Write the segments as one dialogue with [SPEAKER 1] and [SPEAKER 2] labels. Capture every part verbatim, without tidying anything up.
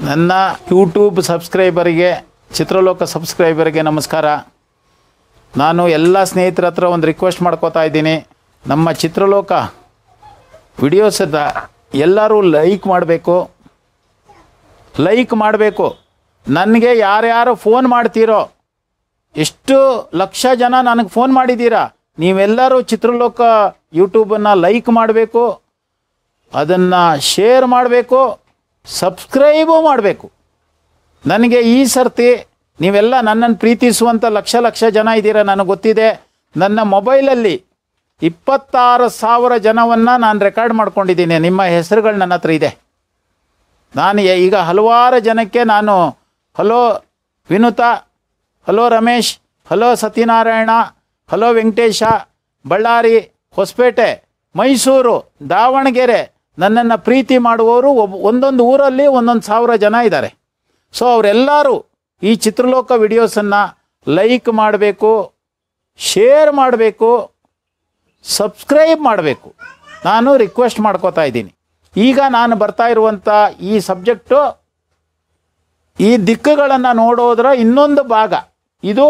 [SPEAKER 1] ನನ್ನ ಯೂಟ್ಯೂಬ್ ಸಬ್ಸ್ಕ್ರೈಬರಿಗೆ, ಚಿತ್ರಲೋಕ ಸಬ್ಸ್ಕ್ರೈಬರಿಗೆ ನಮಸ್ಕಾರ. ನಾನು ಎಲ್ಲ ಸ್ನೇಹಿತರ ಹತ್ರ ಒಂದು ರಿಕ್ವೆಸ್ಟ್ ಮಾಡ್ಕೋತಾ ಇದ್ದೀನಿ. ನಮ್ಮ ಚಿತ್ರಲೋಕ ವಿಡಿಯೋಸದ ಎಲ್ಲರೂ ಲೈಕ್ ಮಾಡಬೇಕು ಲೈಕ್ ಮಾಡಬೇಕು ನನಗೆ ಯಾರ್ಯಾರು ಫೋನ್ ಮಾಡ್ತೀರೋ, ಎಷ್ಟು ಲಕ್ಷ ಜನ ನನಗೆ ಫೋನ್ ಮಾಡಿದ್ದೀರಾ, ನೀವೆಲ್ಲರೂ ಚಿತ್ರಲೋಕ ಯೂಟ್ಯೂಬನ್ನು ಲೈಕ್ ಮಾಡಬೇಕು, ಅದನ್ನು ಶೇರ್ ಮಾಡಬೇಕು, ಸಬ್ಸ್ಕ್ರೈಬು ಮಾಡಬೇಕು. ನನಗೆ ಈ ಸರ್ತಿ ನೀವೆಲ್ಲ ನನ್ನನ್ನು ಪ್ರೀತಿಸುವಂಥ ಲಕ್ಷ ಲಕ್ಷ ಜನ ಇದ್ದೀರಾ, ನನಗೆ ಗೊತ್ತಿದೆ. ನನ್ನ ಮೊಬೈಲಲ್ಲಿ ಇಪ್ಪತ್ತಾರು ಸಾವಿರ ಜನವನ್ನು ನಾನು ರೆಕಾರ್ಡ್ ಮಾಡ್ಕೊಂಡಿದ್ದೀನಿ. ನಿಮ್ಮ ಹೆಸರುಗಳು ನನ್ನ ಹತ್ರ ಇದೆ. ನಾನು ಈಗ ಹಲವಾರು ಜನಕ್ಕೆ ನಾನು hello Vinutha, hello Ramesh, hello Satyanarayana, hello Venkatesha, Ballari, Hosapete, Mysuru, Davanagere, ನನ್ನನ್ನು ಪ್ರೀತಿ ಮಾಡುವವರು ಒಬ್ಬ ಒಂದೊಂದು ಊರಲ್ಲಿ ಒಂದೊಂದು ಸಾವಿರ ಜನ ಇದ್ದಾರೆ. ಸೊ ಅವರೆಲ್ಲರೂ ಈ ಚಿತ್ರಲೋಕ ವಿಡಿಯೋಸನ್ನು ಲೈಕ್ ಮಾಡಬೇಕು, ಶೇರ್ ಮಾಡಬೇಕು, ಸಬ್ಸ್ಕ್ರೈಬ್ ಮಾಡಬೇಕು. ನಾನು ರಿಕ್ವೆಸ್ಟ್ ಮಾಡ್ಕೋತಾ ಇದ್ದೀನಿ. ಈಗ ನಾನು ಬರ್ತಾ ಇರುವಂಥ ಈ ಸಬ್ಜೆಕ್ಟು ಈ ದಿಕ್ಕುಗಳನ್ನು ನೋಡೋದರ ಇನ್ನೊಂದು ಭಾಗ. ಇದು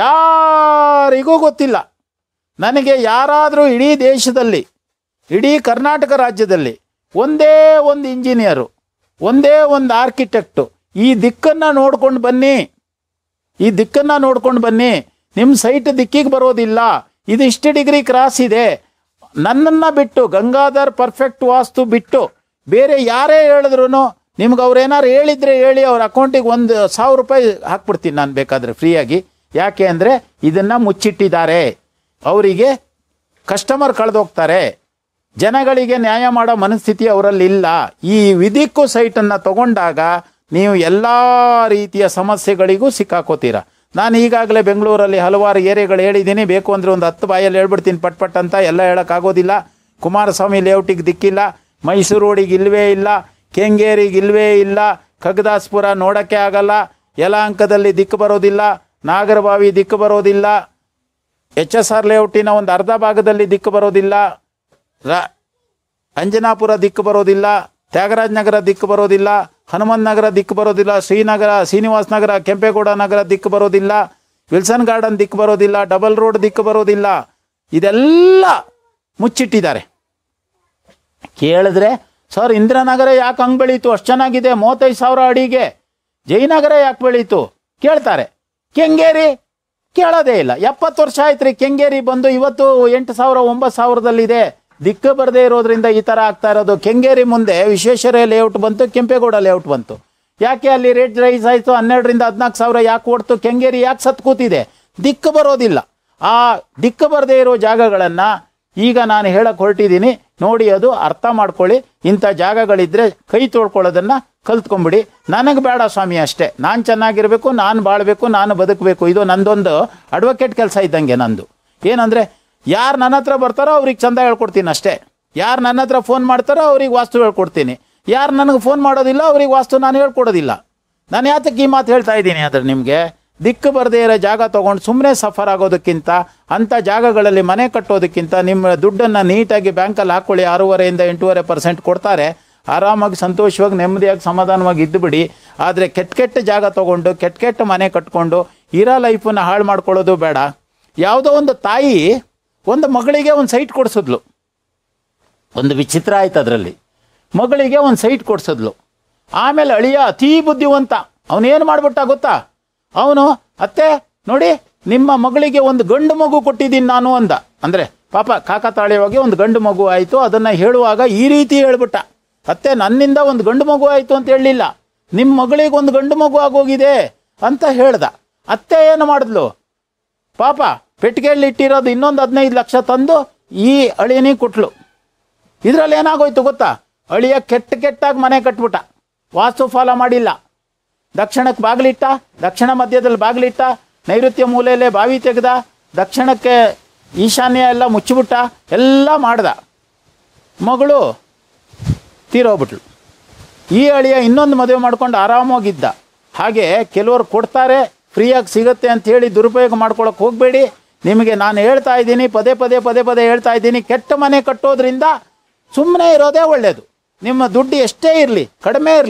[SPEAKER 1] ಯಾರಿಗೂ ಗೊತ್ತಿಲ್ಲ. ನನಗೆ ಯಾರಾದರೂ ಇಡೀ ದೇಶದಲ್ಲಿ, ಇಡೀ ಕರ್ನಾಟಕ ರಾಜ್ಯದಲ್ಲಿ ಒಂದೇ ಒಂದು ಇಂಜಿನಿಯರು, ಒಂದೇ ಒಂದು ಆರ್ಕಿಟೆಕ್ಟು ಈ ದಿಕ್ಕನ್ನು ನೋಡ್ಕೊಂಡು ಬನ್ನಿ, ಈ ದಿಕ್ಕನ್ನು ನೋಡ್ಕೊಂಡು ಬನ್ನಿ, ನಿಮ್ಮ ಸೈಟ್ ದಿಕ್ಕಿಗೆ ಬರೋದಿಲ್ಲ, ಇದು ಇಷ್ಟು ಡಿಗ್ರಿ ಕ್ರಾಸ್ ಇದೆ, ನನ್ನನ್ನು ಬಿಟ್ಟು, ಗಂಗಾಧರ್ ಪರ್ಫೆಕ್ಟ್ ವಾಸ್ತು ಬಿಟ್ಟು ಬೇರೆ ಯಾರೇ ಹೇಳಿದ್ರು ನಿಮ್ಗೆ ಅವ್ರೇನಾರು ಹೇಳಿದರೆ ಹೇಳಿ, ಅವ್ರ ಅಕೌಂಟಿಗೆ ಒಂದು ಸಾವಿರ ರೂಪಾಯಿ ಹಾಕ್ಬಿಡ್ತೀನಿ ನಾನು ಬೇಕಾದರೆ ಫ್ರೀಯಾಗಿ. ಯಾಕೆ ಅಂದರೆ ಇದನ್ನು ಮುಚ್ಚಿಟ್ಟಿದ್ದಾರೆ, ಅವರಿಗೆ ಕಸ್ಟಮರ್ ಕಳೆದೋಗ್ತಾರೆ, ಜನಗಳಿಗೆ ನ್ಯಾಯ ಮಾಡೋ ಮನಸ್ಥಿತಿ ಅವರಲ್ಲಿ ಇಲ್ಲ. ಈ ವಿದಿಕ್ಕು ಸೈಟನ್ನು ತಗೊಂಡಾಗ ನೀವು ಎಲ್ಲ ರೀತಿಯ ಸಮಸ್ಯೆಗಳಿಗೂ ಸಿಕ್ಕಾಕೋತೀರ. ನಾನು ಈಗಾಗಲೇ ಬೆಂಗಳೂರಲ್ಲಿ ಹಲವಾರು ಏರಿಯಾಗಳು ಹೇಳಿದ್ದೀನಿ. ಬೇಕು ಅಂದರೆ ಒಂದು ಹತ್ತು ಬಾಯಲ್ಲಿ ಹೇಳ್ಬಿಡ್ತೀನಿ ಪಟ್ ಪಟ್ ಅಂತ. ಎಲ್ಲ ಹೇಳೋಕ್ಕಾಗೋದಿಲ್ಲ. ಕುಮಾರಸ್ವಾಮಿ ಲೇಔಟಿಗೆ ದಿಕ್ಕಿಲ್ಲ, ಮೈಸೂರು ರೋಡಿಗೆ ಇಲ್ಲವೇ ಇಲ್ಲ, ಕೆಂಗೇರಿಗೆ ಇಲ್ಲವೇ ಇಲ್ಲ, ಖಗದಾಸ್ಪುರ ನೋಡೋಕ್ಕೆ ಆಗಲ್ಲ, ಯಲಹಂಕದಲ್ಲಿ ದಿಕ್ಕು ಬರೋದಿಲ್ಲ, ನಾಗರಬಾವಿ ದಿಕ್ಕು ಬರೋದಿಲ್ಲ, ಎಚ್ ಎಸ್ ಆರ್ ಲೇಔಟಿನ ಒಂದು ಅರ್ಧ ಭಾಗದಲ್ಲಿ ದಿಕ್ಕು ಬರೋದಿಲ್ಲ, ರಾ ಅಂಜನಾಪುರ ದಿಕ್ಕು ಬರೋದಿಲ್ಲ, ತ್ಯಾಗರಾಜ ನಗರ ದಿಕ್ಕು ಬರೋದಿಲ್ಲ, ಹನುಮಂತ ನಗರ ದಿಕ್ಕು ಬರೋದಿಲ್ಲ, ಶ್ರೀನಗರ, ಶ್ರೀನಿವಾಸ ನಗರ, ಕೆಂಪೇಗೌಡ ನಗರ ದಿಕ್ಕು ಬರೋದಿಲ್ಲ, ವಿಲ್ಸನ್ ಗಾರ್ಡನ್ ದಿಕ್ಕು ಬರೋದಿಲ್ಲ, ಡಬಲ್ ರೋಡ್ ದಿಕ್ಕು ಬರೋದಿಲ್ಲ. ಇದೆಲ್ಲ ಮುಚ್ಚಿಟ್ಟಿದ್ದಾರೆ. ಕೇಳಿದ್ರೆ ಸರ್ ಇಂದಿರಾನಗರ ಯಾಕೆ ಹಂಗೆ ಬೆಳೀತು, ಅಷ್ಟು ಚೆನ್ನಾಗಿದೆ, ಮೂವತ್ತೈದು ಸಾವಿರ ಅಡಿಗೆ, ಜಯನಗರ ಯಾಕೆ ಬೆಳೀತು ಕೇಳ್ತಾರೆ. ಕೆಂಗೇರಿ ಕೇಳೋದೇ ಇಲ್ಲ. ಎಪ್ಪತ್ತು ವರ್ಷ ಆಯ್ತು ರೀ ಕೆಂಗೇರಿ ಬಂದು, ಇವತ್ತು ಎಂಟು ಸಾವಿರ ಒಂಬತ್ತು ಸಾವಿರದಲ್ಲಿದೆ. ದಿಕ್ಕು ಬರದೇ ಇರೋದ್ರಿಂದ ಈ ಥರ ಆಗ್ತಾ ಇರೋದು. ಕೆಂಗೇರಿ ಮುಂದೆ ವಿಶ್ವೇಶ್ವರಯ್ಯ ಲೇಔಟ್ ಬಂತು, ಕೆಂಪೇಗೌಡ ಲೇಔಟ್ ಬಂತು. ಯಾಕೆ ಅಲ್ಲಿ ರೇಟ್ ರೈಸ್ ಆಯಿತು? ಹನ್ನೆರಡರಿಂದ ಹದಿನಾಲ್ಕು ಸಾವಿರ ಯಾಕೆ ಓಡ್ತು? ಕೆಂಗೇರಿ ಯಾಕೆ ಸತ್ ಕೂತಿದೆ? ದಿಕ್ಕು ಬರೋದಿಲ್ಲ. ಆ ದಿಕ್ಕು ಬರದೇ ಇರೋ ಜಾಗಗಳನ್ನು ಈಗ ನಾನು ಹೇಳಕ್ಕೆ ಹೊರಟಿದ್ದೀನಿ. ನೋಡಿ, ಅದು ಅರ್ಥ ಮಾಡ್ಕೊಳ್ಳಿ. ಇಂಥ ಜಾಗಗಳಿದ್ದರೆ ಕೈ ತೊಳ್ಕೊಳ್ಳೋದನ್ನು ಕಲ್ತ್ಕೊಂಬಿಡಿ. ನನಗೆ ಬೇಡ ಸ್ವಾಮಿ ಅಷ್ಟೇ, ನಾನು ಚೆನ್ನಾಗಿರಬೇಕು, ನಾನು ಬಾಳಬೇಕು, ನಾನು ಬದುಕಬೇಕು. ಇದು ನಂದೊಂದು ಅಡ್ವೊಕೇಟ್ ಕೆಲಸ ಇದ್ದಂಗೆ ನಂದು. ಏನಂದರೆ ಯಾರು ನನ್ನ ಹತ್ರ ಬರ್ತಾರೋ ಅವ್ರಿಗೆ ಚಂದ ಹೇಳ್ಕೊಡ್ತೀನಿ ಅಷ್ಟೇ. ಯಾರು ನನ್ನ ಹತ್ರ ಫೋನ್ ಮಾಡ್ತಾರೋ ಅವ್ರಿಗೆ ವಾಸ್ತು ಹೇಳ್ಕೊಡ್ತೀನಿ. ಯಾರು ನನಗೆ ಫೋನ್ ಮಾಡೋದಿಲ್ಲ ಅವ್ರಿಗೆ ವಾಸ್ತು ನಾನು ಹೇಳ್ಕೊಡೋದಿಲ್ಲ. ನಾನು ಯಾತಕ್ಕೆ ಈ ಮಾತು ಹೇಳ್ತಾ ಇದ್ದೀನಿ ಅಂದರೆ, ನಿಮಗೆ ದಿಕ್ಕು ಬರದೇ ಇರೋ ಜಾಗ ತೊಗೊಂಡು ಸುಮ್ಮನೆ ಸಫರ್ ಆಗೋದಕ್ಕಿಂತ, ಅಂಥ ಜಾಗಗಳಲ್ಲಿ ಮನೆ ಕಟ್ಟೋದಕ್ಕಿಂತ ನಿಮ್ಮ ದುಡ್ಡನ್ನು ನೀಟಾಗಿ ಬ್ಯಾಂಕಲ್ಲಿ ಹಾಕ್ಕೊಳ್ಳಿ. ಆರೂವರೆಯಿಂದ ಎಂಟೂವರೆ ಪರ್ಸೆಂಟ್ ಕೊಡ್ತಾರೆ. ಆರಾಮಾಗಿ ಸಂತೋಷವಾಗಿ ನೆಮ್ಮದಿಯಾಗಿ ಸಮಾಧಾನವಾಗಿ ಇದ್ದು ಬಿಡಿ. ಆದರೆ ಕೆಟ್ಟ ಕೆಟ್ಟ ಜಾಗ ತೊಗೊಂಡು ಕೆಟ್ಟ ಕೆಟ್ಟ ಮನೆ ಕಟ್ಕೊಂಡು ಇರೋ ಲೈಫನ್ನು ಹಾಳು ಮಾಡ್ಕೊಳ್ಳೋದು ಬೇಡ. ಯಾವುದೋ ಒಂದು ತಾಯಿ ಒಂದು ಮಗಳಿಗೆ ಒಂದು ಸೈಟ್ ಕೊಡಿಸಿದ್ಲು. ಒಂದು ವಿಚಿತ್ರ ಆಯ್ತು ಅದರಲ್ಲಿ. ಮಗಳಿಗೆ ಒಂದು ಸೈಟ್ ಕೊಡಿಸಿದ್ಲು. ಆಮೇಲೆ ಅಳಿಯ ಅತೀ ಬುದ್ಧಿವಂತ, ಅವನೇನು ಮಾಡ್ಬಿಟ್ಟ ಗೊತ್ತಾ? ಅವನು ಅತ್ತೆ ನೋಡಿ ನಿಮ್ಮ ಮಗಳಿಗೆ ಒಂದು ಗಂಡು ಮಗು ಕೊಟ್ಟಿದ್ದೀನಿ ನಾನು ಅಂದ. ಅಂದರೆ ಪಾಪ ಕಾಕತಾಳೀಯವಾಗಿ ಒಂದು ಗಂಡು ಮಗು ಆಯಿತು. ಅದನ್ನು ಹೇಳುವಾಗ ಈ ರೀತಿ ಹೇಳ್ಬಿಟ್ಟ, ಅತ್ತೆ ನನ್ನಿಂದ ಒಂದು ಗಂಡು ಮಗು ಆಯಿತು ಅಂತ ಹೇಳಲಿಲ್ಲ, ನಿಮ್ಮ ಮಗಳಿಗೆ ಒಂದು ಗಂಡು ಮಗು ಆಗೋಗಿದೆ ಅಂತ ಹೇಳ್ದ. ಅತ್ತೆ ಏನು ಮಾಡಿದ್ಲು? ಪಾಪ ಪೆಟ್ಟಿಗೆಯಲ್ಲಿ ಇಟ್ಟಿರೋದು ಇನ್ನೊಂದು ಹದಿನೈದು ಲಕ್ಷ ತಂದು ಈ ಅಳಿಯನಿಗೆ ಕೊಟ್ಲು. ಇದರಲ್ಲಿ ಏನಾಗೋಯ್ತು ಗೊತ್ತಾ? ಅಳಿಯ ಕೆಟ್ಟ ಕೆಟ್ಟಾಗಿ ಮನೆ ಕಟ್ಬಿಟ್ಟ, ವಾಸ್ತು ಫಾಲೋ ಮಾಡಿಲ್ಲ. ದಕ್ಷಿಣಕ್ಕೆ ಬಾಗಿಲಿಟ್ಟ, ದಕ್ಷಿಣ ಮಧ್ಯದಲ್ಲಿ ಬಾಗಿಲಿಟ್ಟ, ನೈಋತ್ಯ ಮೂಲೆಯಲ್ಲೇ ಬಾವಿ ತೆಗೆದ, ದಕ್ಷಿಣಕ್ಕೆ ಈಶಾನ್ಯ ಎಲ್ಲ ಮುಚ್ಚಿಬಿಟ್ಟ, ಎಲ್ಲ ಮಾಡ್ದ. ಮಗಳು ತೀರೋಗ್ಬಿಟ್ಲು. ಈ ಅಳಿಯ ಇನ್ನೊಂದು ಮದುವೆ ಮಾಡ್ಕೊಂಡು ಆರಾಮಾಗಿದ್ದ. ಹಾಗೆ ಕೆಲವರು ಕೊಡ್ತಾರೆ, ಫ್ರೀಯಾಗಿ ಸಿಗುತ್ತೆ ಅಂಥೇಳಿ ದುರುಪಯೋಗ ಮಾಡ್ಕೊಳಕ್ಕೆ ಹೋಗಬೇಡಿ. ನಿಮಗೆ ನಾನು ಹೇಳ್ತಾ ಇದ್ದೀನಿ, ಪದೇ ಪದೇ ಪದೇ ಪದೇ ಹೇಳ್ತಾ ಇದ್ದೀನಿ, ಕೆಟ್ಟ ಮನೆ ಕಟ್ಟೋದ್ರಿಂದ ಸುಮ್ಮನೆ ಇರೋದೇ ಒಳ್ಳೆಯದು. ನಿಮ್ಮ ದುಡ್ಡು ಎಷ್ಟೇ ಇರಲಿ, ಕಡಿಮೆ ಇರಲಿ,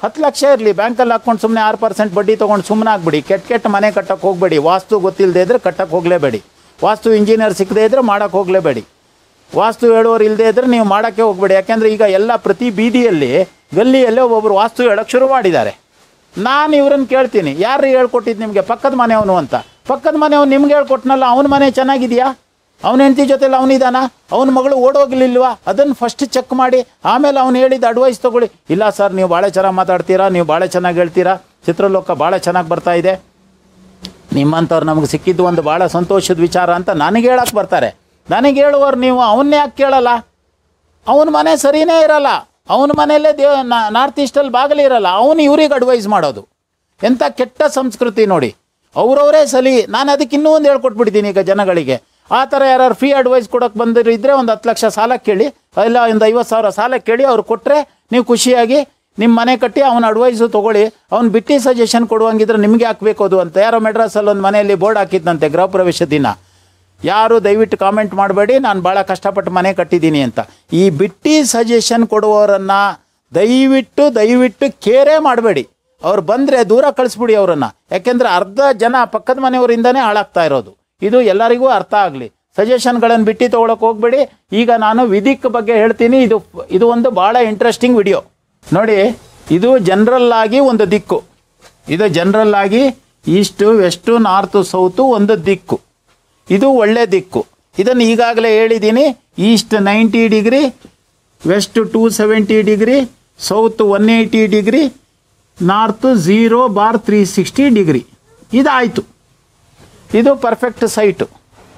[SPEAKER 1] ಹತ್ತು ಲಕ್ಷ ಇರಲಿ, ಬ್ಯಾಂಕಲ್ಲಿ ಹಾಕ್ಕೊಂಡು ಸುಮ್ಮನೆ ಆರು ಪರ್ಸೆಂಟ್ ಬಡ್ಡಿ ತೊಗೊಂಡು ಸುಮ್ಮನೆ ಆಗ್ಬಿಡಿ. ಕೆಟ್ಟ ಕೆಟ್ಟ ಮನೆ ಕಟ್ಟಕ್ಕೆ ಹೋಗಬೇಡಿ. ವಾಸ್ತು ಗೊತ್ತಿಲ್ಲದೆ ಇದ್ದರೆ ಕಟ್ಟಕ್ಕೆ ಹೋಗಲೇಬೇಡಿ. ವಾಸ್ತು ಇಂಜಿನಿಯರ್ ಸಿಕ್ಕದೇ ಇದ್ದರೆ ಮಾಡೋಕ್ಕೆ ಹೋಗಲೇಬೇಡಿ. ವಾಸ್ತು ಹೇಳೋರು ಇಲ್ಲದೇ ಇದ್ದರೆ ನೀವು ಮಾಡೋಕ್ಕೆ ಹೋಗಬೇಡಿ. ಯಾಕೆಂದರೆ ಈಗ ಎಲ್ಲ ಪ್ರತಿ ಬೀದಿಯಲ್ಲಿ ಗಲ್ಲಿಯಲ್ಲೇ ಒಬ್ಬೊಬ್ಬರು ವಾಸ್ತು ಹೇಳೋಕ್ಕೆ ಶುರು ಮಾಡಿದ್ದಾರೆ. ನಾನು ಇವ್ರನ್ನ ಕೇಳ್ತೀನಿ, ಯಾರು ಹೇಳ್ಕೊಟ್ಟಿದ್ದು ನಿಮಗೆ? ಪಕ್ಕದ ಮನೆಯವನು ಅಂತ. ಪಕ್ಕದ ಮನೆಯವನು ನಿಮ್ಗೆ ಹೇಳ್ಕೊಟ್ನಲ್ಲ, ಅವನ ಮನೆ ಚೆನ್ನಾಗಿದೆಯಾ? ಅವನ ಹೆಂಡತಿ ಜೊತೆಲಿ ಅವನಿದಾನ? ಅವನ ಮಗಳು ಓಡೋಗ್ಲಿಲ್ವಾ? ಅದನ್ನು ಫಸ್ಟ್ ಚೆಕ್ ಮಾಡಿ ಆಮೇಲೆ ಅವ್ನು ಹೇಳಿದ ಅಡ್ವೈಸ್ ತೊಗೊಳ್ಳಿ. ಇಲ್ಲ ಸರ್, ನೀವು ಭಾಳ ಚೆನ್ನಾಗಿ ಮಾತಾಡ್ತೀರಾ, ನೀವು ಭಾಳ ಚೆನ್ನಾಗಿ ಹೇಳ್ತೀರಾ, ಚಿತ್ರಲೋಕ ಭಾಳ ಚೆನ್ನಾಗಿ ಬರ್ತಾ ಇದೆ, ನಿಮ್ಮಂಥವ್ರು ನಮಗೆ ಸಿಕ್ಕಿದ್ದು ಒಂದು ಭಾಳ ಸಂತೋಷದ ವಿಚಾರ ಅಂತ ನನಗೆ ಹೇಳಕ್ಕೆ ಬರ್ತಾರೆ. ನನಗೆ ಹೇಳುವವ್ರು ನೀವು ಅವನ್ನೇ ಯಾಕೆ ಕೇಳಲ್ಲ? ಅವನ ಮನೆ ಸರಿಯೇ ಇರಲ್ಲ, ಅವನ ಮನೆಯಲ್ಲೇ ದೇವ ನಾರ್ತ್ ಈಸ್ಟಲ್ಲಿ ಬಾಗಿಲು ಇರಲ್ಲ, ಅವನು ಇವ್ರಿಗೆ ಅಡ್ವೈಸ್ ಮಾಡೋದು. ಎಂಥ ಕೆಟ್ಟ ಸಂಸ್ಕೃತಿ ನೋಡಿ. ಅವರವರೇ ಸಲಿ. ನಾನು ಅದಕ್ಕೆ ಇನ್ನೂ ಒಂದು ಹೇಳ್ಕೊಟ್ಬಿಡ್ತೀನಿ ಈಗ ಜನಗಳಿಗೆ. ಆ ಥರ ಯಾರು ಫ್ರೀ ಅಡ್ವೈಸ್ ಕೊಡೋಕ್ಕೆ ಬಂದಿರಿದ್ರೆ ಒಂದು ಹತ್ತು ಲಕ್ಷ ಸಾಲ ಕೇಳಿ, ಇಲ್ಲ ಒಂದು ಐವತ್ತು ಸಾವಿರ ಸಾಲ ಕೇಳಿ, ಅವ್ರು ಕೊಟ್ಟರೆ ನೀವು ಖುಷಿಯಾಗಿ ನಿಮ್ಮ ಮನೆ ಕಟ್ಟಿ ಅವನ ಅಡ್ವೈಸು ತೊಗೊಳ್ಳಿ. ಅವ್ನು ಬಿಟ್ಟು ಸಜೆಷನ್ ಕೊಡುವಂಗಿದ್ರೆ ನಿಮಗೆ ಹಾಕಬೇಕು ಅದು ಅಂತ. ಯಾರೋ ಮೆಡ್ರಾಸಲ್ಲಿ ಒಂದು ಮನೆಯಲ್ಲಿ ಬೋರ್ಡ್ ಹಾಕಿದ್ದಂತೆ ಗೃಹ ಪ್ರವೇಶ ದಿನ. ಯಾರು ದಯವಿಟ್ಟು ಕಾಮೆಂಟ್ ಮಾಡಬೇಡಿ, ನಾನು ಭಾಳ ಕಷ್ಟಪಟ್ಟು ಮನೆ ಕಟ್ಟಿದ್ದೀನಿ ಅಂತ. ಈ ಬಿಟ್ಟು ಸಜೆಷನ್ ಕೊಡುವವರನ್ನು ದಯವಿಟ್ಟು ದಯವಿಟ್ಟು ಕೇರೇ ಮಾಡಬೇಡಿ. ಅವ್ರು ಬಂದರೆ ದೂರ ಕಳಿಸ್ಬಿಡಿ ಅವರನ್ನು. ಯಾಕೆಂದರೆ ಅರ್ಧ ಜನ ಪಕ್ಕದ ಮನೆಯವರಿಂದನೇ ಹಾಳಾಗ್ತಾ ಇರೋದು. ಇದು ಎಲ್ಲರಿಗೂ ಅರ್ಥ ಆಗಲಿ. ಸಜೆಷನ್ಗಳನ್ನು ಬಿಟ್ಟು ತೊಗೊಳಕ್ಕೆ ಹೋಗಬೇಡಿ. ಈಗ ನಾನು ವಿಧಿಕ್ ಬಗ್ಗೆ ಹೇಳ್ತೀನಿ. ಇದು ಇದು ಒಂದು ಭಾಳ ಇಂಟ್ರೆಸ್ಟಿಂಗ್ ವಿಡಿಯೋ ನೋಡಿ. ಇದು ಜನರಲ್ ಆಗಿ ಒಂದು ದಿಕ್ಕು. ಇದು ಜನರಲ್ ಆಗಿ ಈಸ್ಟು ವೆಸ್ಟು ನಾರ್ತು ಸೌತು ಒಂದು ದಿಕ್ಕು. ಇದು ಒಳ್ಳೆ ದಿಕ್ಕು. ಇದನ್ನು ಈಗಾಗಲೇ ಹೇಳಿದ್ದೀನಿ. East ninety degree, west two seventy degree, south one eighty degree, north zero bar three sixty degree. ಇದಾಯಿತು. ಇದು ಪರ್ಫೆಕ್ಟ್ ಸೈಟು.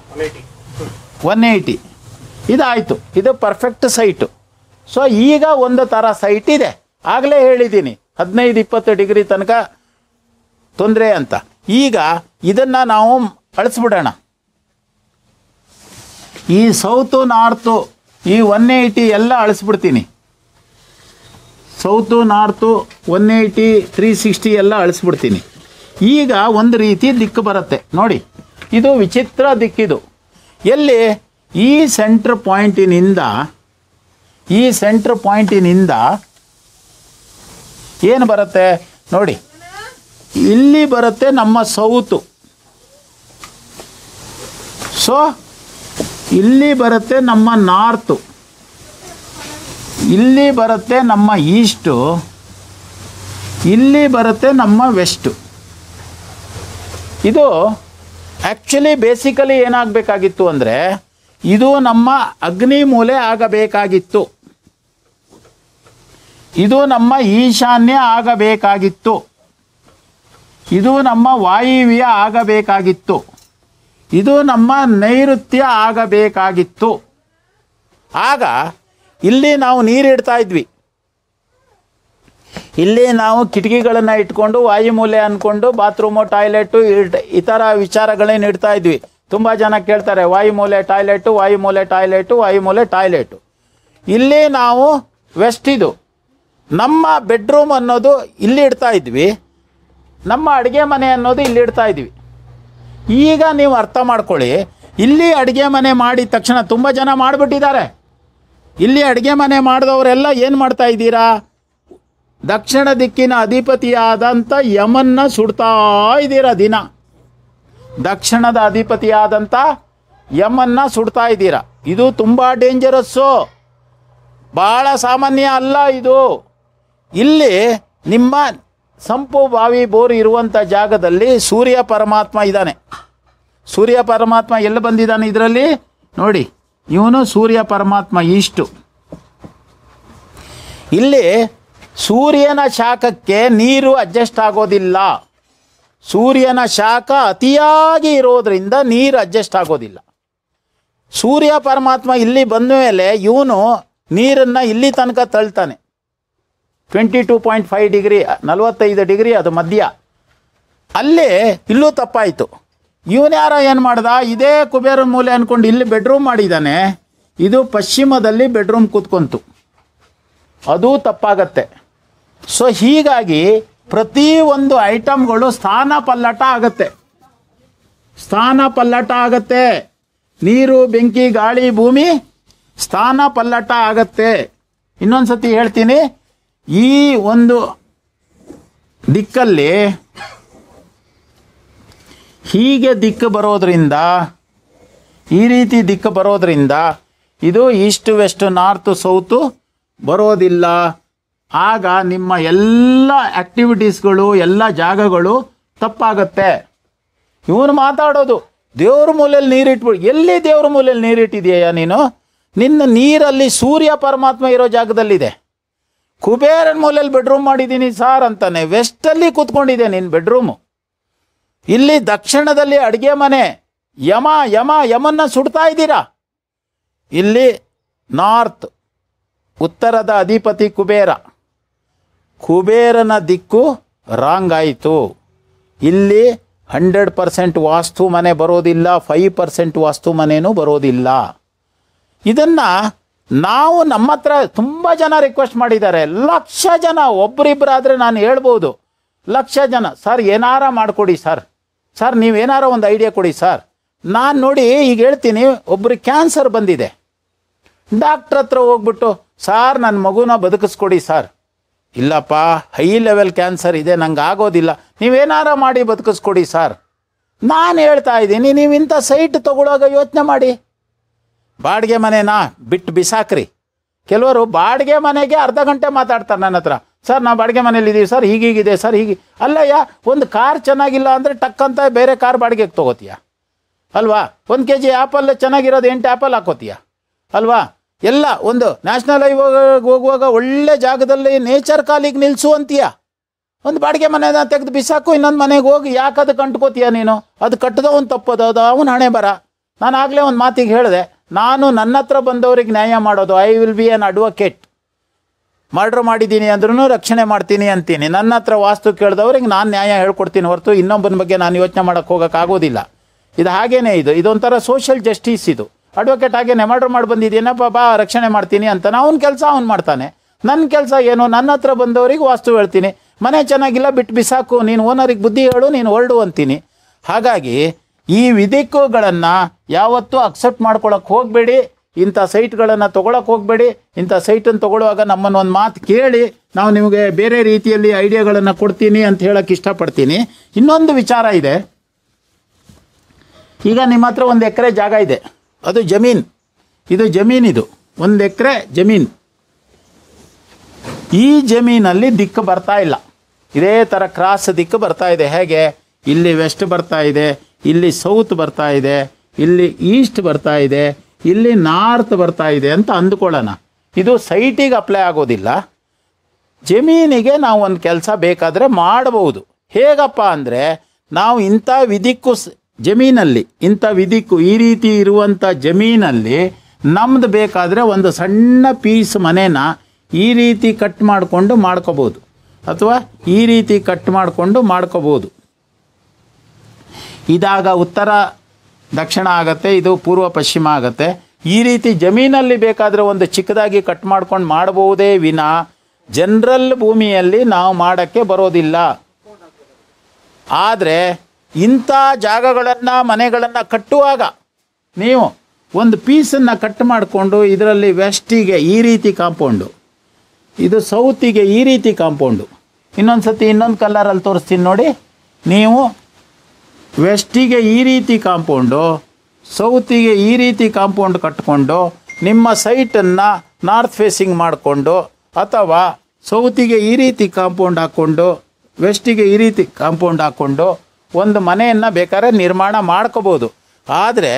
[SPEAKER 1] ಒನ್ ಏಯ್ಟಿ ಇದಾಯಿತು. ಇದು ಪರ್ಫೆಕ್ಟ್ ಸೈಟು. ಸೊ ಈಗ ಒಂದು ಥರ ಸೈಟ್ ಇದೆ. ಆಗಲೇ ಹೇಳಿದ್ದೀನಿ ಹದಿನೈದು ಇಪ್ಪತ್ತು ಡಿಗ್ರಿ ತನಕ ತೊಂದರೆ ಅಂತ. ಈಗ ಇದನ್ನು ನಾವು ಅಳಿಸ್ಬಿಡೋಣ. ಈ ಸೌತು ನಾರ್ತು ಈ ಒನ್ ಏಯ್ಟಿ ಎಲ್ಲ ಅಳಿಸ್ಬಿಡ್ತೀನಿ. South north one eighty three sixty ಎಲ್ಲ ಅಳಿಸ್ಬಿಡ್ತೀನಿ. ಈಗ ಒಂದು ರೀತಿ ದಿಕ್ಕು ಬರುತ್ತೆ ನೋಡಿ. ಇದು ವಿಚಿತ್ರ ದಿಕ್ಕಿದು. ಎಲ್ಲಿ ಈ ಸೆಂಟ್ರ್ ಪಾಯಿಂಟಿನಿಂದ ಈ ಸೆಂಟ್ರ್ ಪಾಯಿಂಟಿನಿಂದ ಏನು ಬರುತ್ತೆ ನೋಡಿ, ಇಲ್ಲಿ ಬರುತ್ತೆ ನಮ್ಮ ಸೌತು. ಸೊ ಇಲ್ಲಿ ಬರುತ್ತೆ ನಮ್ಮ ನಾರ್ತು, ಇಲ್ಲಿ ಬರುತ್ತೆ ನಮ್ಮ ಈಸ್ಟು, ಇಲ್ಲಿ ಬರುತ್ತೆ ನಮ್ಮ ವೆಸ್ಟು. ಇದು ಆ್ಯಕ್ಚುಲಿ ಬೇಸಿಕಲಿ ಏನಾಗಬೇಕಾಗಿತ್ತು ಅಂದರೆ ಇದು ನಮ್ಮ ಅಗ್ನಿ ಮೂಲೆ ಆಗಬೇಕಾಗಿತ್ತು. ಇದು ನಮ್ಮ ಈಶಾನ್ಯ ಆಗಬೇಕಾಗಿತ್ತು. ಇದು ನಮ್ಮ ವಾಯುವ್ಯ ಆಗಬೇಕಾಗಿತ್ತು. ಇದು ನಮ್ಮ ನೈಋತ್ಯ ಆಗಬೇಕಾಗಿತ್ತು. ಆಗ ಇಲ್ಲಿ ನಾವು ನೀರಿಡ್ತಾ ಇದ್ವಿ. ಇಲ್ಲಿ ನಾವು ಕಿಟಕಿಗಳನ್ನು ಇಟ್ಕೊಂಡು ವಾಯುಮೂಲೆ ಅಂದ್ಕೊಂಡು ಬಾತ್ರೂಮು ಟಾಯ್ಲೆಟು ಈ ಥರ ವಿಚಾರಗಳೇನು ಇಡ್ತಾ ಇದ್ವಿ. ತುಂಬ ಜನ ಕೇಳ್ತಾರೆ ವಾಯುಮೂಲೆ ಟಾಯ್ಲೆಟು ವಾಯುಮೂಲೆ ಟಾಯ್ಲೆಟು ವಾಯುಮೂಲೆ ಟಾಯ್ಲೆಟು. ಇಲ್ಲಿ ನಾವು ವೆಸ್ಟ್ ಇದು ನಮ್ಮ ಬೆಡ್ರೂಮ್ ಅನ್ನೋದು ಇಲ್ಲಿ ಇಡ್ತಾ ಇದ್ವಿ. ನಮ್ಮ ಅಡುಗೆ ಮನೆ ಅನ್ನೋದು ಇಲ್ಲಿ ಇಡ್ತಾ ಇದ್ವಿ. ಈಗ ನೀವು ಅರ್ಥ ಮಾಡ್ಕೊಳ್ಳಿ, ಇಲ್ಲಿ ಅಡುಗೆ ಮನೆ ಮಾಡಿದ ತಕ್ಷಣ ತುಂಬ ಜನ ಮಾಡಿಬಿಟ್ಟಿದ್ದಾರೆ. ಇಲ್ಲಿ ಅಡುಗೆ ಮನೆ ಮಾಡಿದವರೆಲ್ಲ ಏನು ಮಾಡ್ತಾ ಇದ್ದೀರಾ? ದಕ್ಷಿಣ ದಿಕ್ಕಿನ ಅಧಿಪತಿಯಾದಂಥ ಯಮನ್ನ ಸುಡ್ತಾ ಇದ್ದೀರಾ ದಿನ. ದಕ್ಷಿಣದ ಅಧಿಪತಿಯಾದಂಥ ಯಮನ್ನ ಸುಡ್ತಾ ಇದ್ದೀರಾ. ಇದು ತುಂಬ ಡೇಂಜರಸ್ಸು, ಭಾಳ ಸಾಮಾನ್ಯ ಅಲ್ಲ ಇದು. ಇಲ್ಲಿ ನಿಮ್ಮ ಸಂಪು ಬಾವಿ ಬೋರ್ ಇರುವಂಥ ಜಾಗದಲ್ಲಿ ಸೂರ್ಯ ಪರಮಾತ್ಮ ಇದ್ದಾನೆ. ಸೂರ್ಯ ಪರಮಾತ್ಮ ಎಲ್ಲಿ ಬಂದಿದ್ದಾನೆ ಇದರಲ್ಲಿ ನೋಡಿ. ಇವನು ಸೂರ್ಯ ಪರಮಾತ್ಮ ಈಸ್ಟು. ಇಲ್ಲಿ ಸೂರ್ಯನ ಶಾಖಕ್ಕೆ ನೀರು ಅಡ್ಜಸ್ಟ್ ಆಗೋದಿಲ್ಲ. ಸೂರ್ಯನ ಶಾಖ ಅತಿಯಾಗಿ ಇರೋದ್ರಿಂದ ನೀರು ಅಡ್ಜಸ್ಟ್ ಆಗೋದಿಲ್ಲ. ಸೂರ್ಯ ಪರಮಾತ್ಮ ಇಲ್ಲಿ ಬಂದ ಮೇಲೆ ಇವನು ನೀರನ್ನು ಇಲ್ಲಿ ತನಕ ತಳ್ತಾನೆ. Twenty two point five degree ನಲವತ್ತೈದು ಡಿಗ್ರಿ ಅದು ಮಧ್ಯ. ಅಲ್ಲೇ ಇಲ್ಲೂ ತಪ್ಪಾಯಿತು. ಇವನು ಯಾರೋ ಏನು ಮಾಡ್ದ, ಇದೇ ಕುಬೇರ ಮೂಲೆ ಅಂದ್ಕೊಂಡು ಇಲ್ಲಿ ಬೆಡ್ರೂಮ್ ಮಾಡಿದ್ದಾನೆ. ಇದು ಪಶ್ಚಿಮದಲ್ಲಿ ಬೆಡ್ರೂಮ್ ಕೂತ್ಕೊಂತು, ಅದು ತಪ್ಪಾಗತ್ತೆ. ಸೊ ಹೀಗಾಗಿ ಪ್ರತಿಯೊಂದು ಐಟಮ್ಗಳು ಸ್ಥಾನ ಪಲ್ಲಟ ಆಗತ್ತೆ. ಸ್ಥಾನ ಪಲ್ಲಟ ಆಗತ್ತೆ. ನೀರು ಬೆಂಕಿ ಗಾಳಿ ಭೂಮಿ ಸ್ಥಾನ ಪಲ್ಲಟ ಆಗತ್ತೆ. ಇನ್ನೊಂದು ಸತಿ ಹೇಳ್ತೀನಿ, ಈ ಒಂದು ದಿಕ್ಕಲ್ಲಿ ಹೀಗೆ ದಿಕ್ಕು ಬರೋದ್ರಿಂದ, ಈ ರೀತಿ ದಿಕ್ಕು ಬರೋದ್ರಿಂದ ಇದು ಈಸ್ಟ್ ವೆಸ್ಟ್ ನಾರ್ತ್ ಸೌತು ಬರೋದಿಲ್ಲ. ಆಗ ನಿಮ್ಮ ಎಲ್ಲ ಆಕ್ಟಿವಿಟೀಸ್ಗಳು, ಎಲ್ಲ ಜಾಗಗಳು ತಪ್ಪಾಗತ್ತೆ. ಇವನು ಮಾತಾಡೋದು ದೇವ್ರ ಮೂಲೆಯಲ್ಲಿ ನೀರಿಟ್ಬಿಡು. ಎಲ್ಲಿ ದೇವ್ರ ಮೂಲೆಯಲ್ಲಿ ನೀರಿಟ್ಟಿದೆಯಾ ನೀನು? ನಿನ್ನ ನೀರಲ್ಲಿ ಸೂರ್ಯ ಪರಮಾತ್ಮ ಇರೋ ಜಾಗದಲ್ಲಿದೆ. ಕುಬೇರನ ಮೂಲೆಯಲ್ಲಿ ಬೆಡ್ರೂಮ್ ಮಾಡಿದ್ದೀನಿ ಸಾರ್ ಅಂತಾನೆ. ವೆಸ್ಟಲ್ಲಿ ಕೂತ್ಕೊಂಡಿದೆ ನಿನ್ನ ಬೆಡ್ರೂಮು. ಇಲ್ಲಿ ದಕ್ಷಿಣದಲ್ಲಿ ಅಡುಗೆ ಮನೆ. ಯಮ ಯಮ ಯಮನ್ನ ಸುಡ್ತಾ ಇದ್ದೀರಾ. ಇಲ್ಲಿ ನಾರ್ತ್, ಉತ್ತರದ ಅಧಿಪತಿ ಕುಬೇರ. ಕುಬೇರನ ದಿಕ್ಕು ರಾಂಗ್ ಆಯಿತು. ಇಲ್ಲಿ ಹಂಡ್ರೆಡ್ ಪರ್ಸೆಂಟ್ ವಾಸ್ತು ಮನೆ ಬರೋದಿಲ್ಲ, ಫೈವ್ ಪರ್ಸೆಂಟ್ ವಾಸ್ತು ಮನೆಯೂ ಬರೋದಿಲ್ಲ. ಇದನ್ನು ನಾವು ನಮ್ಮ ಹತ್ರ ತುಂಬ ಜನ ರಿಕ್ವೆಸ್ಟ್ ಮಾಡಿದ್ದಾರೆ. ಲಕ್ಷ ಜನ, ಒಬ್ಬರಿಬ್ಬರಾದರೆ ನಾನು ಹೇಳ್ಬೋದು, ಲಕ್ಷ ಜನ ಸರ್ ಏನಾರ ಮಾಡಿಕೊಡಿ ಸರ್, ಸರ್ ನೀವೇನಾರ ಒಂದು ಐಡಿಯಾ ಕೊಡಿ ಸರ್. ನಾನು ನೋಡಿ ಈಗ ಹೇಳ್ತೀನಿ, ಒಬ್ರಿಗೆ ಕ್ಯಾನ್ಸರ್ ಬಂದಿದೆ. ಡಾಕ್ಟ್ರ್ ಹತ್ರ ಹೋಗ್ಬಿಟ್ಟು ಸಾರ್ ನನ್ನ ಮಗುನ ಬದುಕಿಸ್ಕೊಡಿ ಸರ್. ಇಲ್ಲಪ್ಪ ಹೈ ಲೆವೆಲ್ ಕ್ಯಾನ್ಸರ್ ಇದೆ, ನಂಗೆ ಆಗೋದಿಲ್ಲ, ನೀವೇನಾರ ಮಾಡಿ ಬದುಕಿಸ್ಕೊಡಿ ಸರ್. ನಾನು ಹೇಳ್ತಾ ಇದ್ದೀನಿ, ನೀವು ಇಂಥ ಸೈಟ್ ತೊಗೊಳೋವಾಗ ಯೋಚನೆ ಮಾಡಿ. ಬಾಡಿಗೆ ಮನೆನಾ ಬಿಟ್ಟು ಬಿಸಾಕ್ರಿ. ಕೆಲವರು ಬಾಡಿಗೆ ಮನೆಗೆ ಅರ್ಧ ಗಂಟೆ ಮಾತಾಡ್ತಾರೆ ನನ್ನ ಹತ್ರ. ಸರ್ ನಾವು ಬಾಡಿಗೆ ಮನೇಲಿ ಇದ್ದೀವಿ ಸರ್, ಹೀಗೀಗಿದೆ ಸರ್, ಹೀಗೆ. ಅಲ್ಲಯ್ಯ, ಒಂದು ಕಾರ್ ಚೆನ್ನಾಗಿಲ್ಲ ಅಂದರೆ ಟಕ್ಕಂತ ಬೇರೆ ಕಾರ್ ಬಾಡಿಗೆಗೆ ತೊಗೋತೀಯ ಅಲ್ವಾ? ಒಂದು ಕೆ ಜಿ ಆ್ಯಪಲ್ ಚೆನ್ನಾಗಿರೋದು ಎಂಟು ಆ್ಯಪಲ್ ಹಾಕೋತೀಯ ಅಲ್ವಾ? ಎಲ್ಲ ಒಂದು ನ್ಯಾಷನಲ್ ಹೈವೇಗೆ ಹೋಗುವಾಗ ಒಳ್ಳೆ ಜಾಗದಲ್ಲಿ ನೇಚರ್ ಕಾಲಿಗೆ ನಿಲ್ಲಿಸು ಅಂತೀಯ. ಒಂದು ಬಾಡಿಗೆ ಮನೆನ ತೆಗೆದು ಬಿಸಾಕು, ಇನ್ನೊಂದು ಮನೆಗೆ ಹೋಗಿ ಯಾಕೆ ಅದು ಕಂಟ್ಕೋತೀಯ ನೀನು? ಅದು ಕಟ್ಟದ ಒಂದು ತಪ್ಪದು, ಅದು ಅವನು ಹಣೆ ಬರ. ನಾನು ಆಗಲೇ ಒಂದು ಮಾತಿಗೆ ಹೇಳಿದೆ, ನಾನು ನನ್ನ ಹತ್ರ ಬಂದವ್ರಿಗೆ ನ್ಯಾಯ ಮಾಡೋದು. I will be an advocate. Murder ಮಾಡಿದ್ದೀನಿ ಅಂದ್ರೂ ರಕ್ಷಣೆ ಮಾಡ್ತೀನಿ ಅಂತೀನಿ. ನನ್ನ ಹತ್ರ ವಾಸ್ತು ಕೇಳಿದವ್ರಿಗೆ ನಾನು ನ್ಯಾಯ ಹೇಳ್ಕೊಡ್ತೀನಿ ಹೊರತು ಇನ್ನೊಬ್ಬನ ಬಗ್ಗೆ ನಾನು ಯೋಚನೆ ಮಾಡೋಕ್ಕೆ ಹೋಗೋಕ್ಕಾಗೋದಿಲ್ಲ. ಇದು ಹಾಗೇನೇ, ಇದು ಇದೊಂಥರ ಸೋಷಿಯಲ್ ಜಸ್ಟಿಸ್. ಇದು ಅಡ್ವೊಕೇಟ್ ಹಾಗೇನೆ ಮರ್ಡ್ರ್ ಮಾಡಿ ಬಂದಿದ್ದೀನಪ್ಪ, ಬಾ ರಕ್ಷಣೆ ಮಾಡ್ತೀನಿ ಅಂತ ಅವನ ಕೆಲಸ ಅವ್ನು ಮಾಡ್ತಾನೆ. ನನ್ನ ಕೆಲಸ ಏನು? ನನ್ನ ಹತ್ರ ಬಂದವರಿಗೆ ವಾಸ್ತು ಹೇಳ್ತೀನಿ. ಮನೆ ಚೆನ್ನಾಗಿಲ್ಲ ಬಿಟ್ಟು ಬಿಸಾಕು, ನೀನು ಓನರಿಗೆ ಬುದ್ಧಿ ಹೇಳು, ನೀನು ಹೊರಡು ಅಂತೀನಿ. ಹಾಗಾಗಿ ಈ ವಿಧಿಕ್ಕುಗಳನ್ನು ಯಾವತ್ತೂ ಅಕ್ಸೆಪ್ಟ್ ಮಾಡ್ಕೊಳಕ್ಕೆ ಹೋಗಬೇಡಿ. ಇಂಥ ಸೈಟ್ಗಳನ್ನು ತೊಗೊಳಕ್ಕೆ ಹೋಗಬೇಡಿ. ಇಂಥ ಸೈಟನ್ನು ತೊಗೊಳ್ಳುವಾಗ ನಮ್ಮನ್ನು ಒಂದು ಮಾತು ಕೇಳಿ, ನಾವು ನಿಮಗೆ ಬೇರೆ ರೀತಿಯಲ್ಲಿ ಐಡಿಯಾಗಳನ್ನು ಕೊಡ್ತೀನಿ ಅಂತ ಹೇಳಕ್ಕೆ ಇಷ್ಟಪಡ್ತೀನಿ. ಇನ್ನೊಂದು ವಿಚಾರ ಇದೆ. ಈಗ ನಿಮ್ಮ ಹತ್ರ ಒಂದು ಎಕರೆ ಜಾಗ ಇದೆ, ಅದು ಜಮೀನು. ಇದು ಜಮೀನಿದು, ಒಂದು ಎಕರೆ ಜಮೀನು. ಈ ಜಮೀನಲ್ಲಿ ದಿಕ್ಕು ಬರ್ತಾ ಇಲ್ಲ. ಇದೇ ಥರ ಕ್ರಾಸ್ ದಿಕ್ಕು ಬರ್ತಾ ಇದೆ. ಹೇಗೆ? ಇಲ್ಲಿ ವೆಸ್ಟ್ ಬರ್ತಾ ಇದೆ, ಇಲ್ಲಿ ಸೌತ್ ಬರ್ತಾ ಇದೆ, ಇಲ್ಲಿ ಈಸ್ಟ್ ಬರ್ತಾ ಇದೆ, ಇಲ್ಲಿ ನಾರ್ತ್ ಬರ್ತಾ ಇದೆ ಅಂತ ಅಂದುಕೊಳ್ಳೋಣ. ಇದು ಸೈಟಿಗೆ ಅಪ್ಲೈ ಆಗೋದಿಲ್ಲ. ಜಮೀನಿಗೆ ನಾವು ಒಂದು ಕೆಲಸ ಬೇಕಾದರೆ ಮಾಡಬಹುದು. ಹೇಗಪ್ಪ ಅಂದರೆ, ನಾವು ಇಂಥ ವಿಧಿಕ್ಕು ಜಮೀನಲ್ಲಿ, ಇಂಥ ವಿಧಿಕ್ಕು ಈ ರೀತಿ ಇರುವಂಥ ಜಮೀನಲ್ಲಿ ನಮ್ದು ಬೇಕಾದರೆ ಒಂದು ಸಣ್ಣ ಪೀಸ್ ಮನೇನ ಈ ರೀತಿ ಕಟ್ ಮಾಡಿಕೊಂಡು ಮಾಡ್ಕೋಬೋದು, ಅಥವಾ ಈ ರೀತಿ ಕಟ್ ಮಾಡಿಕೊಂಡು ಮಾಡ್ಕೋಬೋದು. ಇದಾಗ ಉತ್ತರ ದಕ್ಷಿಣ ಆಗುತ್ತೆ, ಇದು ಪೂರ್ವ ಪಶ್ಚಿಮ ಆಗುತ್ತೆ. ಈ ರೀತಿ ಜಮೀನಲ್ಲಿ ಬೇಕಾದರೆ ಒಂದು ಚಿಕ್ಕದಾಗಿ ಕಟ್ ಮಾಡ್ಕೊಂಡು ಮಾಡಬಹುದೇ ವಿನ ಜನರಲ್ ಭೂಮಿಯಲ್ಲಿ ನಾವು ಮಾಡೋಕ್ಕೆ ಬರೋದಿಲ್ಲ. ಆದರೆ ಇಂಥ ಜಾಗಗಳನ್ನು, ಮನೆಗಳನ್ನು ಕಟ್ಟುವಾಗ ನೀವು ಒಂದು ಪೀಸನ್ನು ಕಟ್ ಮಾಡಿಕೊಂಡು ಇದರಲ್ಲಿ ವೆಸ್ಟಿಗೆ ಈ ರೀತಿ ಕಾಂಪೌಂಡು, ಇದು ಸೌತಿಗೆ ಈ ರೀತಿ ಕಾಂಪೌಂಡು. ಇನ್ನೊಂದು ಸತಿ ಇನ್ನೊಂದು ಕಲರಲ್ಲಿ ತೋರಿಸ್ತೀನಿ ನೋಡಿ. ನೀವು ವೆಸ್ಟಿಗೆ ಈ ರೀತಿ ಕಾಂಪೌಂಡು, ಸೌತಿಗೆ ಈ ರೀತಿ ಕಾಂಪೌಂಡ್ ಕಟ್ಕೊಂಡು ನಿಮ್ಮ ಸೈಟನ್ನು ನಾರ್ತ್ ಫೇಸಿಂಗ್ ಮಾಡಿಕೊಂಡು, ಅಥವಾ ಸೌತಿಗೆ ಈ ರೀತಿ ಕಾಂಪೌಂಡ್ ಹಾಕ್ಕೊಂಡು ವೆಸ್ಟಿಗೆ ಈ ರೀತಿ ಕಾಂಪೌಂಡ್ ಹಾಕ್ಕೊಂಡು ಒಂದು ಮನೆಯನ್ನು ಬೇಕಾದ್ರೆ ನಿರ್ಮಾಣ ಮಾಡ್ಕೋಬೋದು. ಆದರೆ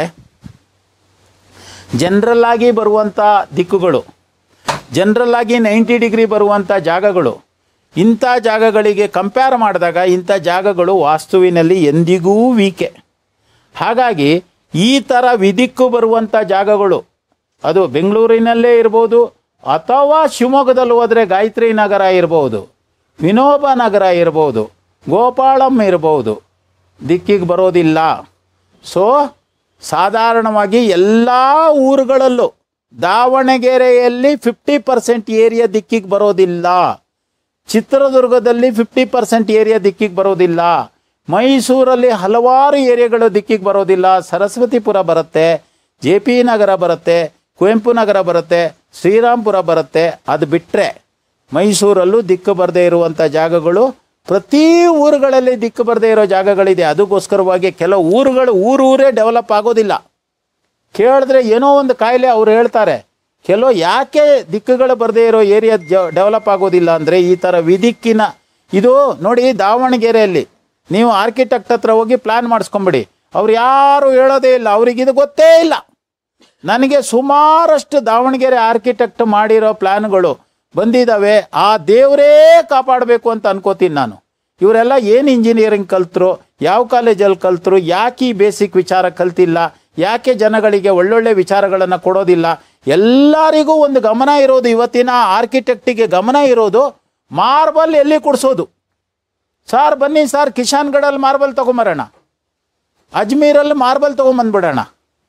[SPEAKER 1] ಜನರಲ್ಲಾಗಿ ಬರುವಂಥ ದಿಕ್ಕುಗಳು, ಜನರಲ್ಲಾಗಿ ನೈಂಟಿ ಡಿಗ್ರಿ ಬರುವಂಥ ಜಾಗಗಳು, ಇಂಥ ಜಾಗಗಳಿಗೆ ಕಂಪೇರ್ ಮಾಡಿದಾಗ ಇಂಥ ಜಾಗಗಳು ವಾಸ್ತುವಿನಲ್ಲಿ ಎಂದಿಗೂ ವೀಕೆ. ಹಾಗಾಗಿ ಈ ಥರ ವಿದಿಕ್ಕು ಬರುವಂಥ ಜಾಗಗಳು, ಅದು ಬೆಂಗಳೂರಿನಲ್ಲೇ ಇರ್ಬೋದು, ಅಥವಾ ಶಿವಮೊಗ್ಗದಲ್ಲಿ ಹೋದರೆ ಗಾಯತ್ರಿ ನಗರ ಇರ್ಬೋದು, ವಿನೋಬ ನಗರ ಇರ್ಬೋದು, ಗೋಪಾಳಂ ಇರ್ಬೋದು, ದಿಕ್ಕಿಗೆ ಬರೋದಿಲ್ಲ. ಸೊ ಸಾಧಾರಣವಾಗಿ ಎಲ್ಲ ಊರುಗಳಲ್ಲೂ ದಾವಣಗೆರೆಯಲ್ಲಿ ಫಿಫ್ಟಿ ಪರ್ಸೆಂಟ್ ಏರಿಯಾ ದಿಕ್ಕಿಗೆ ಬರೋದಿಲ್ಲ, ಚಿತ್ರದುರ್ಗದಲ್ಲಿ ಫಿಫ್ಟಿ ಪರ್ಸೆಂಟ್ ಏರಿಯಾ ದಿಕ್ಕಿಗೆ ಬರೋದಿಲ್ಲ, ಮೈಸೂರಲ್ಲಿ ಹಲವಾರು ಏರಿಯಾಗಳು ದಿಕ್ಕಿಗೆ ಬರೋದಿಲ್ಲ. ಸರಸ್ವತಿಪುರ ಬರುತ್ತೆ, ಜೆ ಪಿ ನಗರ ಬರುತ್ತೆ, ಕುವೆಂಪು ನಗರ ಬರುತ್ತೆ, ಶ್ರೀರಾಮ್ಪುರ ಬರುತ್ತೆ. ಅದು ಬಿಟ್ಟರೆ ಮೈಸೂರಲ್ಲೂ ದಿಕ್ಕು ಬರದೇ ಇರುವಂಥ ಜಾಗಗಳು ಪ್ರತಿ ಊರುಗಳಲ್ಲಿ ದಿಕ್ಕು ಬರದೇ ಇರೋ ಜಾಗಗಳಿದೆ. ಅದಕ್ಕೋಸ್ಕರವಾಗಿ ಕೆಲವು ಊರುಗಳು ಊರೂರೇ ಡೆವಲಪ್ ಆಗೋದಿಲ್ಲ. ಕೇಳಿದ್ರೆ ಏನೋ ಒಂದು ಕಾಯಿಲೆ ಅವ್ರು ಹೇಳ್ತಾರೆ. ಕೆಲವು ಯಾಕೆ ದಿಕ್ಕುಗಳು ಬರದೇ ಇರೋ ಏರಿಯಾ ಡೆವಲಪ್ ಆಗೋದಿಲ್ಲ ಅಂದರೆ ಈ ಥರ ವಿದಿಕ್ಕಿನ ಇದು ನೋಡಿ. ದಾವಣಗೆರೆಯಲ್ಲಿ ನೀವು ಆರ್ಕಿಟೆಕ್ಟ್ ಹತ್ರ ಹೋಗಿ ಪ್ಲ್ಯಾನ್ ಮಾಡಿಸ್ಕೊಂಬಿಡಿ, ಅವ್ರು ಯಾರು ಹೇಳೋದೇ ಇಲ್ಲ, ಅವ್ರಿಗಿದು ಗೊತ್ತೇ ಇಲ್ಲ. ನನಗೆ ಸುಮಾರಷ್ಟು ದಾವಣಗೆರೆ ಆರ್ಕಿಟೆಕ್ಟ್ ಮಾಡಿರೋ ಪ್ಲ್ಯಾನ್ಗಳು ಬಂದಿದ್ದಾವೆ. ಆ ದೇವರೇ ಕಾಪಾಡಬೇಕು ಅಂತ ಅನ್ಕೋತೀನಿ ನಾನು. ಇವರೆಲ್ಲ ಏನು ಇಂಜಿನಿಯರಿಂಗ್ ಕಲ್ತರು, ಯಾವ ಕಾಲೇಜಲ್ಲಿ ಕಲ್ತರು, ಯಾಕೆ ಈ ಬೇಸಿಕ್ ವಿಚಾರ ಕಲ್ತಿಲ್ಲ, ಯಾಕೆ ಜನಗಳಿಗೆ ಒಳ್ಳೊಳ್ಳೆ ವಿಚಾರಗಳನ್ನು ಕೊಡೋದಿಲ್ಲ. ಎಲ್ಲರಿಗೂ ಒಂದು ಗಮನ ಇರೋದು, ಇವತ್ತಿನ ಆರ್ಕಿಟೆಕ್ಟಿಗೆ ಗಮನ ಇರೋದು ಮಾರ್ಬಲ್ ಎಲ್ಲಿ ಕೊಡಿಸೋದು. ಸಾರ್ ಬನ್ನಿ ಸರ್, ಕಿಶಾನ್ಗಢಲ್ಲಿ ಮಾರ್ಬಲ್ ತೊಗೊಂಬರೋಣ, ಅಜ್ಮೀರಲ್ಲಿ ಮಾರ್ಬಲ್ ತೊಗೊಂಬಂದ್ಬಿಡೋಣ,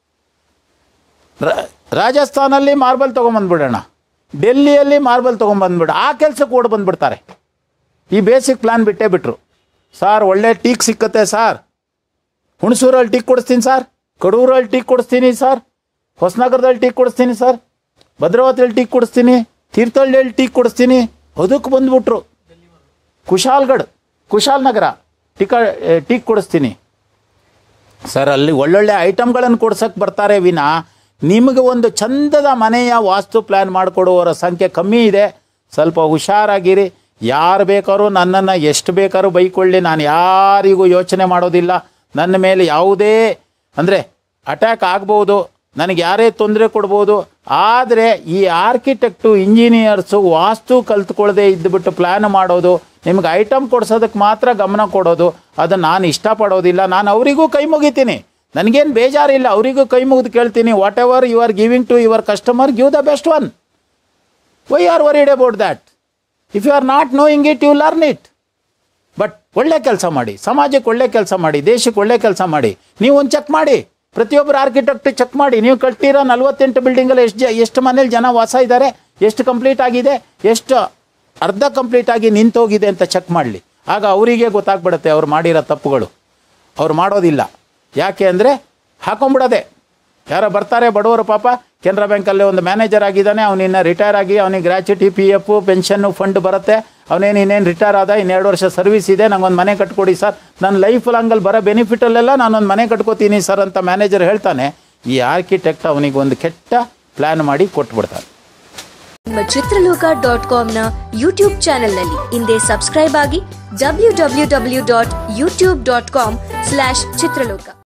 [SPEAKER 1] ರಾಜಸ್ಥಾನಲ್ಲಿ ಮಾರ್ಬಲ್ ತೊಗೊಂಬಂದ್ಬಿಡೋಣ, ಡೆಲ್ಲಿಯಲ್ಲಿ ಮಾರ್ಬಲ್ ತೊಗೊಂಬಂದ್ಬಿಡ. ಆ ಕೆಲಸಕ್ಕೆ ಓಡ್ ಬಂದ್ಬಿಡ್ತಾರೆ. ಈ ಬೇಸಿಕ್ ಪ್ಲ್ಯಾನ್ ಬಿಟ್ಟೇ ಬಿಟ್ರು. ಸಾರ್ ಒಳ್ಳೆ ಟೀಕ್ ಸಿಕ್ಕತ್ತೆ ಸಾರ್, ಹುಣಸೂರಲ್ಲಿ ಟೀಕ್ ಕೊಡಿಸ್ತೀನಿ ಸರ್, ಕಡೂರಲ್ಲಿ ಟೀಕ್ ಕೊಡಿಸ್ತೀನಿ ಸರ್, ಹೊಸನಗರದಲ್ಲಿ ಟೀಕ್ ಕೊಡಿಸ್ತೀನಿ ಸರ್, ಭದ್ರಾವತಿಯಲ್ಲಿ ಟೀಕ್ ಕೊಡಿಸ್ತೀನಿ, ತೀರ್ಥಹಳ್ಳಿಯಲ್ಲಿ ಟೀಕ್ ಕೊಡಿಸ್ತೀನಿ. ಅದಕ್ಕೆ ಬಂದ್ಬಿಟ್ರು. ಕುಶಾಲ್ಗಢ ಕುಶಾಲನಗರ ಟೀಕ ಟೀಕ್ ಕೊಡಿಸ್ತೀನಿ ಸರ್. ಅಲ್ಲಿ ಒಳ್ಳೊಳ್ಳೆ ಐಟಮ್ಗಳನ್ನು ಕೊಡ್ಸಕ್ಕೆ ಬರ್ತಾರೆ ವಿನ ನಿಮಗೆ ಒಂದು ಚಂದದ ಮನೆಯ ವಾಸ್ತು ಪ್ಲ್ಯಾನ್ ಮಾಡಿಕೊಡುವವರ ಸಂಖ್ಯೆ ಕಮ್ಮಿ ಇದೆ. ಸ್ವಲ್ಪ ಹುಷಾರಾಗಿರಿ. ಯಾರು ಬೇಕಾದ್ರೂ ನನ್ನನ್ನು ಎಷ್ಟು ಬೇಕಾದ್ರೂ ಬೈಕೊಳ್ಳಿ, ನಾನು ಯಾರಿಗೂ ಯೋಚನೆ ಮಾಡೋದಿಲ್ಲ. ನನ್ನ ಮೇಲೆ ಯಾವುದೇ ಅಂದರೆ ಅಟ್ಯಾಕ್ ಆಗ್ಬೋದು, ನನಗೆ ಯಾರೇ ತೊಂದರೆ ಕೊಡ್ಬೋದು. ಆದರೆ ಈ ಆರ್ಕಿಟೆಕ್ಟು ಇಂಜಿನಿಯರ್ಸು ವಾಸ್ತು ಕಲ್ತ್ಕೊಳ್ಳದೆ ಇದ್ದುಬಿಟ್ಟು ಪ್ಲ್ಯಾನ್ ಮಾಡೋದು, ನಿಮ್ಗೆ ಐಟಮ್ ಕೊಡ್ಸೋದಕ್ಕೆ ಮಾತ್ರ ಗಮನ ಕೊಡೋದು, ಅದನ್ನು ನಾನು ಇಷ್ಟಪಡೋದಿಲ್ಲ. ನಾನು ಅವರಿಗೂ ಕೈ ಮುಗಿತೀನಿ, ನನಗೇನು ಬೇಜಾರಿಲ್ಲ. ಅವರಿಗೂ ಕೈ ಮುಗಿದು ಕೇಳ್ತೀನಿ, whatever you are giving to your customer, give the best one. Why are worried about that? If you are not knowing it, you learn it. But ಒಳ್ಳೆ ಕೆಲಸ ಮಾಡಿ, ಸಮಾಜಕ್ಕೆ ಒಳ್ಳೆ ಕೆಲಸ ಮಾಡಿ, ದೇಶಕ್ಕೆ ಒಳ್ಳೆ ಕೆಲಸ ಮಾಡಿ. ನೀವು ಒಂದು ಚೆಕ್ ಮಾಡಿ, ಪ್ರತಿಯೊಬ್ಬರು ಆರ್ಕಿಟೆಕ್ಟ್ ಚೆಕ್ ಮಾಡಿ. ನೀವು ಕಟ್ಟಿರೋ ನಲ್ವತ್ತೆಂಟು ಬಿಲ್ಡಿಂಗಲ್ಲಿ ಎಷ್ಟು ಜ ಎಷ್ಟು ಮನೇಲಿ ಜನ ವಾಸ ಇದ್ದಾರೆ, ಎಷ್ಟು ಕಂಪ್ಲೀಟ್ ಆಗಿದೆ, ಎಷ್ಟು ಅರ್ಧ ಕಂಪ್ಲೀಟ್ ಆಗಿ ನಿಂತೋಗಿದೆ ಅಂತ ಚೆಕ್ ಮಾಡಲಿ. ಆಗ ಅವರಿಗೆ ಗೊತ್ತಾಗ್ಬಿಡುತ್ತೆ ಅವ್ರು ಮಾಡಿರೋ ತಪ್ಪುಗಳು. ಅವ್ರು ಮಾಡೋದಿಲ್ಲ. ಯಾಕೆ ಅಂದರೆ ಹಾಕೊಂಬಿಡೋದೆ. ಯಾರೋ ಬರ್ತಾರೆ ಬಡವರು, ಪಾಪ ಕೆನರಾ ಬ್ಯಾಂಕಲ್ಲಿ ಒಂದು ಮ್ಯಾನೇಜರ್ ಆಗಿದ್ದಾನೆ, ಅವನಿನ್ನ ರಿಟೈರ್ ಆಗಿ ಅವನಿಗೆ gratuity, P F, pension fund ಬರುತ್ತೆ. ಅವನೇನು ಇನ್ನೇನು ರಿಟೈರ್ ಆದ, ಇನ್ನೆರಡು ವರ್ಷ ಸರ್ವಿಸ್ ಇದೆ, ನಂಗೊಂದು ಮನೆ ಕಟ್ಕೊಡಿ ಸರ್, ನನ್ನ ಲೈಫ್ ಲಾಂಗಲ್ಲಿ ಬರೋ ಬೆನಿಫಿಟಲ್ಲೆಲ್ಲ ನಾನೊಂದು ಮನೆ ಕಟ್ಕೋತೀನಿ ಸರ್ ಅಂತ ಮ್ಯಾನೇಜರ್ ಹೇಳ್ತಾನೆ. ಈ ಆರ್ಕಿಟೆಕ್ಟ್ ಅವನಿಗೆ ಒಂದು ಕೆಟ್ಟ ಪ್ಲ್ಯಾನ್ ಮಾಡಿ ಕೊಟ್ಬಿಡ್ತಾನೆ.
[SPEAKER 2] ನಿಮ್ಮ ಚಿತ್ರಲೋಕ ಡಾಟ್ ಕಾಮ್ನ ಯೂಟ್ಯೂಬ್ ಚಾನೆಲ್ನಲ್ಲಿ ಹಿಂದೆ ಸಬ್ಸ್ಕ್ರೈಬ್ ಆಗಿ W W W dot YouTube dot com slash Chitraloka